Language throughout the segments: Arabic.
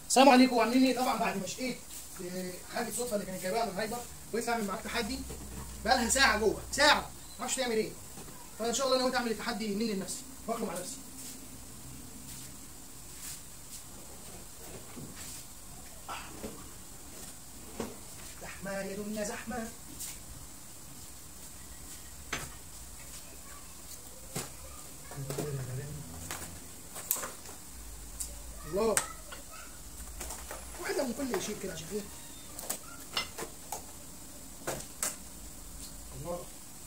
السلام عليكم، عاملين ايه؟ طبعا بعد ما شقيت حاجه صدفه اللي كانت جايباها من هايبر وقفت اعمل معاك تحدي بقالها ساعه جوه، ساعه ما اعرفش تعمل ايه. فان شاء الله ناوي اعمل التحدي مني لنفسي واخده مع نفسي. زحمه يا دنيا زحمه. الله، واحده من كل شيء كده عشان ايه؟ الله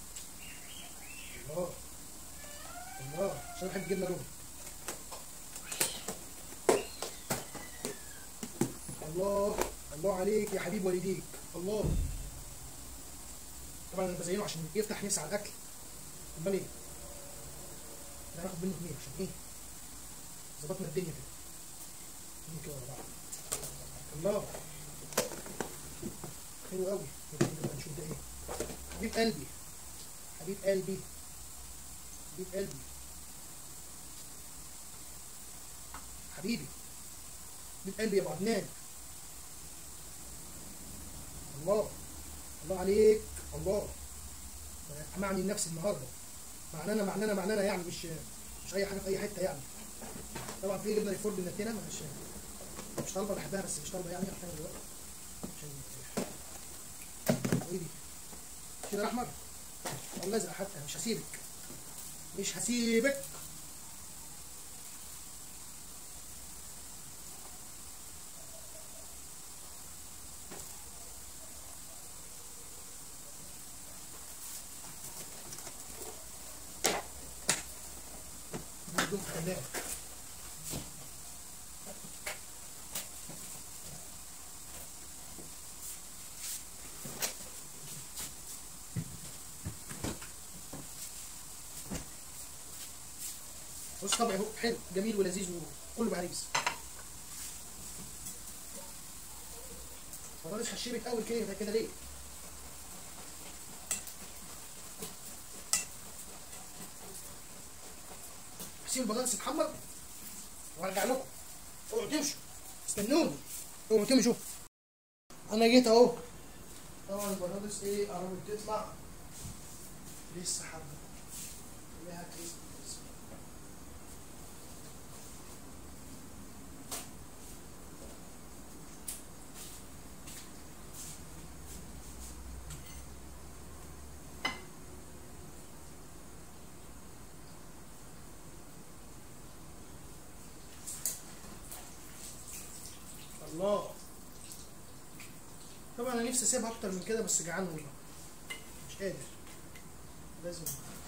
الله الله، عشان بحب الجبنه رومي. الله الله عليك يا حبيب والديك. الله، طبعا انا بزينه عشان يفتح نفسي على الاكل. امال ايه؟ ده هناخد منه اتنين عشان ايه؟ ظبطنا الدنيا كده. اتنين كده ورا بعض. الله، حلو قوي. نبقى نشوف ده ايه. حبيب قلبي حبيب قلبي حبيب قلبي حبيبي حبيب قلبي يا ابو عدنان. الله الله عليك. الله، معني لنفسي النهارده. معنانا يعني مش اي حاجه في اي حته يعني. طبعا في جبنه الفول بالنتينه مش طالبه، بحبها بس مش طالبه يعني عشان دلوقتي عشان ايه دي؟ كده احمر ولا ازرق حتى. مش هسيبك. بدون خلاف. بص طبعي اهو حلو جميل ولذيذ وكله بهريس. والله مش هشيبك اول كده ليه؟ هسيب البطاطس تتحمر وارجع لكم. اوعوا تمشوا، استنوني. اوعوا تمشوا. انا جيت اهو. طبعا البطاطس ايه قربت تطلع لسه حبه. خليها كريسبي. الله، طبعا انا نفسي اسيبها اكتر من كده بس جعان والله مش قادر. لازم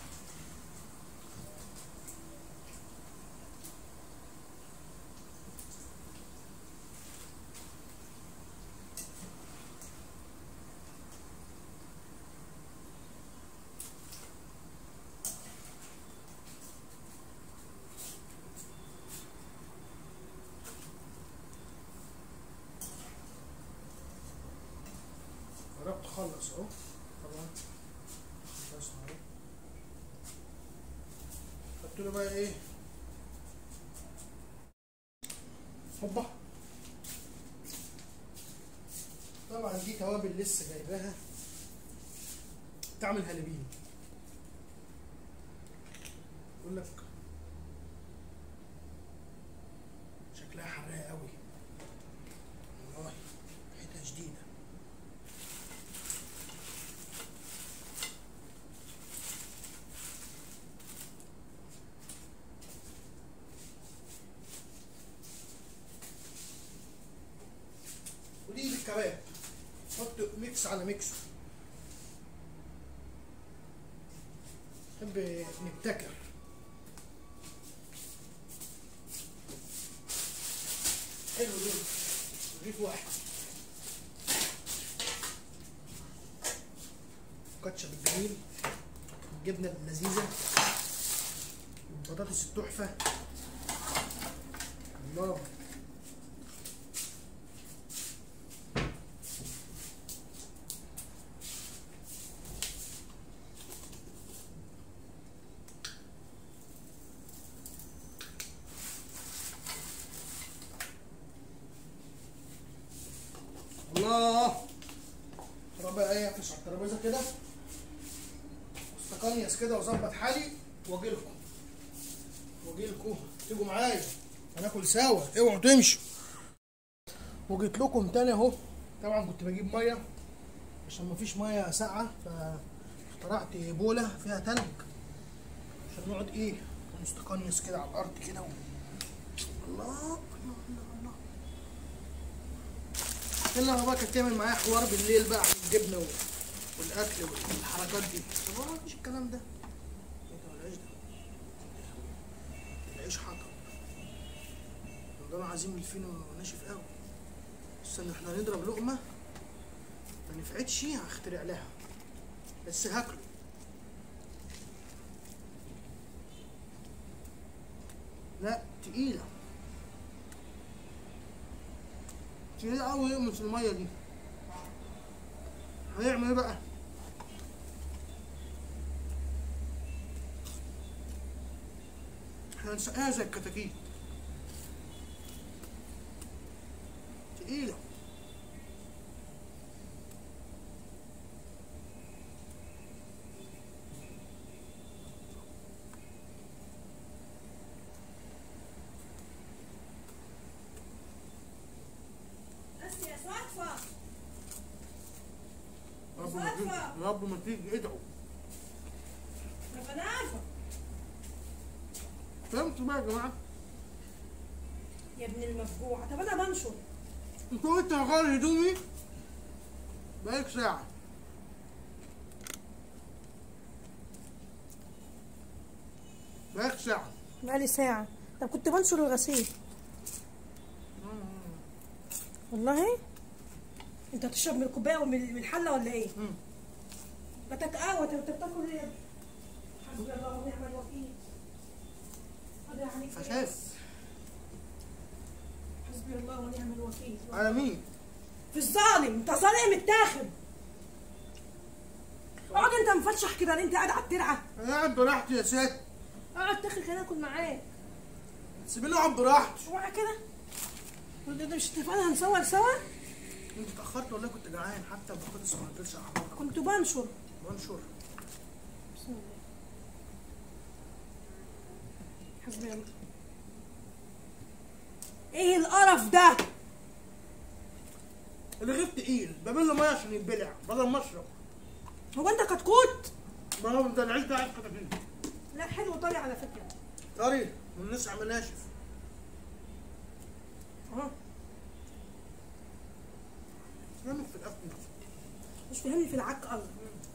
قربت اخلص اهو. طبعا خلصنا اهو. حط له بقى ايه؟ هوبا. طبعا دي توابل لسه جايباها تعمل هالبين. بقول لك شكلها حراقه قوي والله، ريحتها شديده. ودي بالكباب حط ميكس على ميكس. نحب نبتكر. حلو دول رغيف واحد. كاتشب الجميل، الجبنه اللذيذه، البطاطس التحفه. الله، الله. خلاص بقى ايه، افرش على الترابيزه كده واستقنيس كده واظبط حالي واجيلكم تيجوا معايا هناكل سوا، اوعوا تمشوا. وجيت لكم تاني اهو. طبعا كنت بجيب ميه عشان مفيش ميه ساقعه، فاخترعت بوله فيها تلج عشان نقعد ايه نستقنص كده على الارض كده الله الله الله الله. يلا بقى كانت تعمل معايا حوار بالليل بقى عن الجبنه والاكل والحركات دي. طب ما مفيش الكلام ده. ايه ده العيش ده؟ العيش حطب والله عظيم الفينو ناشف قوي. استنى احنا هنضرب لقمه ما نفعتش هخترع لها بس هاكله. لا تقيله قوي يقمص الميه دي. هنعمل ايه بقى؟ احنا هنسقيها زي الكتاكيت تقيله. رب ما تيجي ادعوا. انا عارفه. فهمتوا بقى يا جماعه؟ يا ابن المفجوعه. طب انا بنشر. انتوا قلت هغير هدومي بقالك ساعه. بقالي ساعه. طب كنت بنشر الغسيل. والله انت هتشرب من الكوبايه ومن الحله ولا ايه؟ بتاك قهوه. انت بتاكل ايه؟ حسبي الله ونعم الوكيل. هذا يعني فشاس. حسبي الله ونعم الوكيل. على مين؟ في الظالم. انت ظالم متاخد. اقعد انت مفشح كده ليه؟ انت قاعد على الترعه. انا قاعد براحتي يا ست. اقعد تاخد كده اكل معاك. سيبيني اقعد براحتي. اوعى كده. ده مش اتفقنا هنصور سوا؟ انت اتاخرت ولا كنت جعان؟ حتى البطاطس ما قدرتش احضرها. كنت بنشر. بسم الله. حسبي الله. ايه القرف ده؟ الرغيف تقيل، بمل له ميه عشان يتبلع بدل ما اشرب. هو انت كتكوت؟ ما هو ده العيش ده عايز كتاكيت. لا حلو طري على فكره. طري والنسع ناشف. اهو. فهمك في الاكل. مش فاهمني في العك قصدي.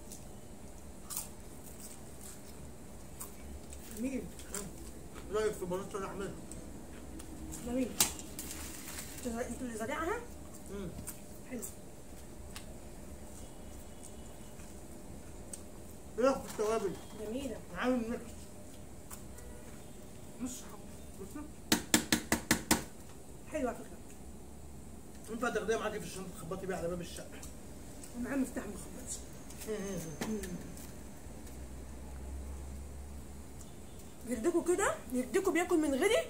جميل. رايك في بلاطه اللي اعملها؟ جميل. انت اللي زارعها؟ حلو. ايه في التوابل؟ جميله. عامل ميكس. نص حب. حلوه على فكره. ينفع تاخديها معاكي في الشنطه تخبطي بيها على باب الشقه. ومعاه مفتاح مخبط. يردكوا كده؟ يردكوا بياكل من غيري؟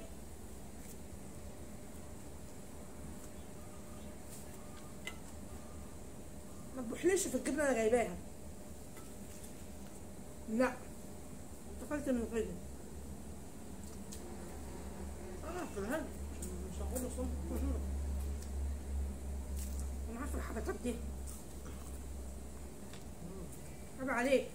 ما تبوحليش في الجبنه اللي جايباها. لا اكلت من غيري. في الهند مش هاخدها صنف. انا عارفه الحركات دي. عيب عليك.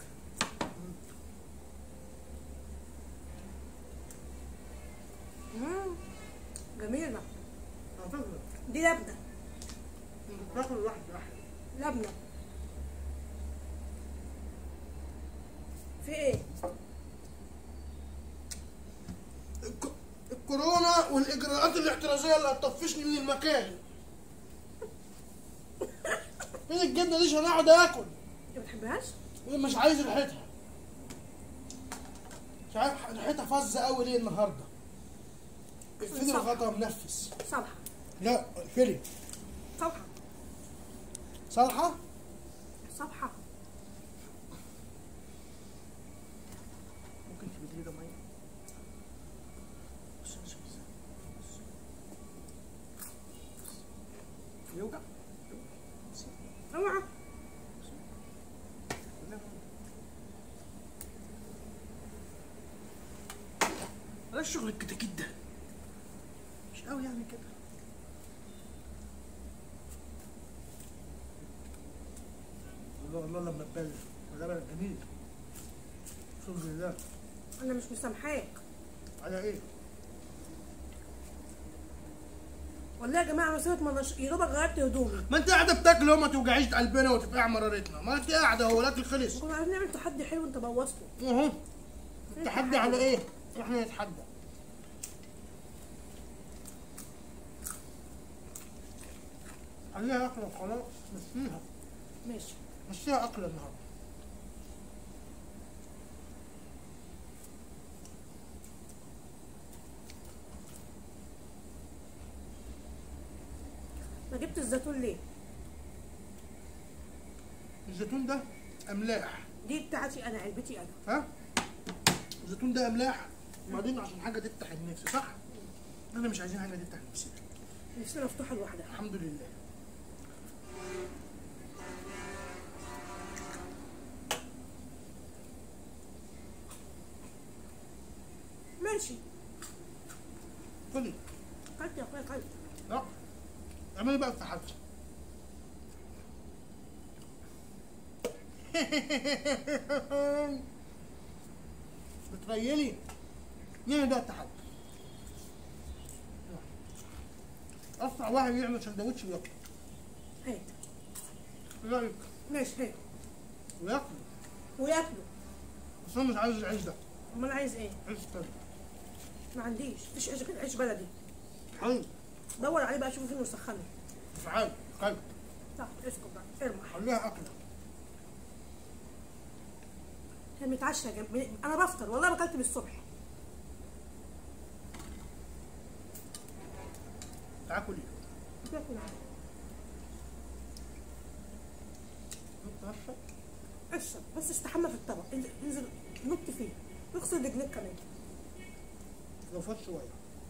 جميله. دي لبنه. باكل لوحدي احلى. لبنه. في ايه؟ الكورونا والاجراءات الاحترازيه اللي هتطفشني من المكان. فين الجبنه دي عشان اقعد اكل؟ انت ما بتحبهاش؟ مش عايز ريحتها. مش عارف ريحتها فظه قوي ليه النهارده. اقفلي الغطا منفس. صالحه. لا اقفلي. صالحه. صالحه؟ صالحه. ممكن تجيبي لي ده ميه؟ يوجع؟ اوعى. بلاش شغل الكتاكيت ده، مش قوي يعني كده. الله الله لما تبلع ده بلد جميل. بسم الله. انا مش مسامحاك على ايه؟ والله يا جماعه. انا سيبك من يا دوبك غيرت هدومي. ما انت قاعده بتاكل اهو، ما توجعيش قلبنا وتفقع مرارتنا. ما انت قاعده اهو، الاكل خلص. كنا عايزين نعمل تحدي حلو انت بوظته. اهو. التحدي على ايه؟ احنا نتحدى. خليها اكله وخلاص. مشيها. ماشي. مشيها اكله النهارده. ما جبت الزيتون ليه؟ الزيتون ده املاح. دي بتاعتي انا، علبتي انا. ها؟ الزيتون ده املاح، وبعدين عشان حاجه تفتح النفس، صح؟ احنا مش عايزين حاجه تفتح نفسنا. نفسنا مفتوحه لوحدها. الحمد لله. ماشي. كلي. كلت يا اخويا كلت. لا. اعملي بقى التحدي. بتريلي. مين ده التحدي؟ اسرع واحد يعمل سندوتش وياكل. هات. ايه رايك؟ ماشي هات. وياكل. وياكلوا. بس انا مش عايز العيش ده. امال عايز ايه؟ عيش تاني. ما عنديش، مفيش عيش غير عيش بلدي. حلو. دور عليه بقى، شوفه فين وسخنه. مش عايز. كلب. صح، اسكت بقى ارمح. خليها اكله. كان متعشى انا بفطر والله، ما اكلت من الصبح. تعال كلي. باكل عادي. نتعشى. اشرب بس، استحمى في الطبق، انزل نط فيه، اغسل رجليك كمان. لو فات شويه.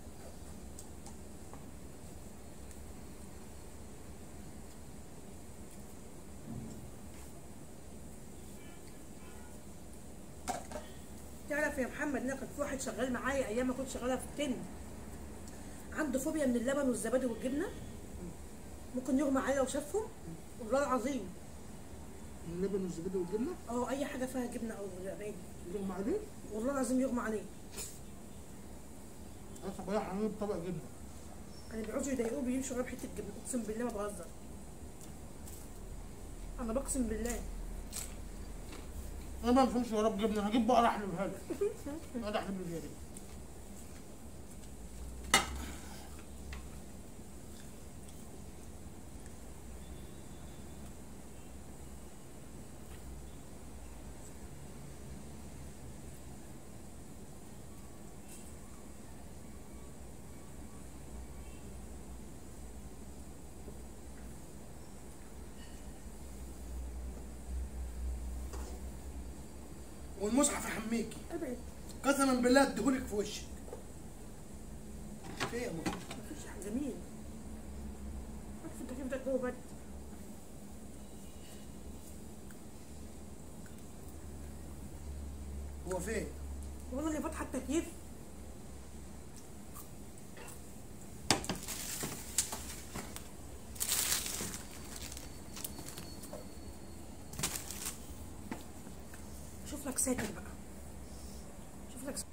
تعرف يا محمد ان كان في واحد شغال معايا ايام ما كنت شغاله في التن، عنده فوبيا من اللبن والزبادي والجبنه، ممكن يغمى عليه لو شافهم. والله العظيم. اللبن والزبادي والجبنه؟ اي حاجه فيها جبنه او زبادي يغمى عليه؟ والله العظيم يغمى عليه. انا صباح عامل طبق جبنه. انا بيقعدوا يضايقوه بيمشوا غير بحته جبنه، اقسم بالله ما بهزر. انا بقسم بالله. انا ما بفهمش وراك جبنه، هجيب بقره احلبها لك. انا احلب لي فيها دي. والمصحف يحميكي. ابعد. قسما بالله اديهولك في وشك. ايه يا ماما؟ مفيش حاجه جميل. عارف انت كيف ده جوه برد. هو فين؟ والله اللي فاتحه التكييف. شوف لك ساتر بقى. شوف لك ساتر.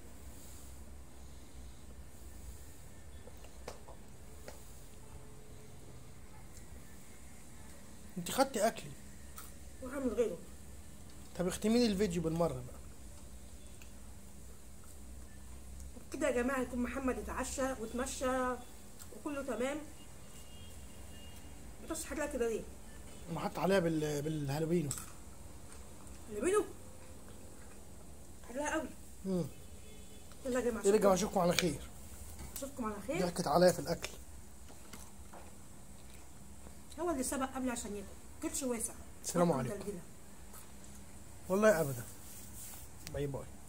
انت خدتي اكلي. وهعمل غيره. طب اختمي لي الفيديو بالمره بقى. كده يا جماعه يكون محمد اتعشى واتمشى وكله تمام. بس حاجه كده ليه؟ انا حاطط عليها بالهالوبينو. اللي بينه حلوه قوي. يلا يا جماعه ارجع واشوفكم على خير. اشوفكم على خير. ضحكت عليا في الاكل. هو اللي سبق قبلي عشان ياكل، كرش واسع. السلام عليكم. والله ابدا. باي باي.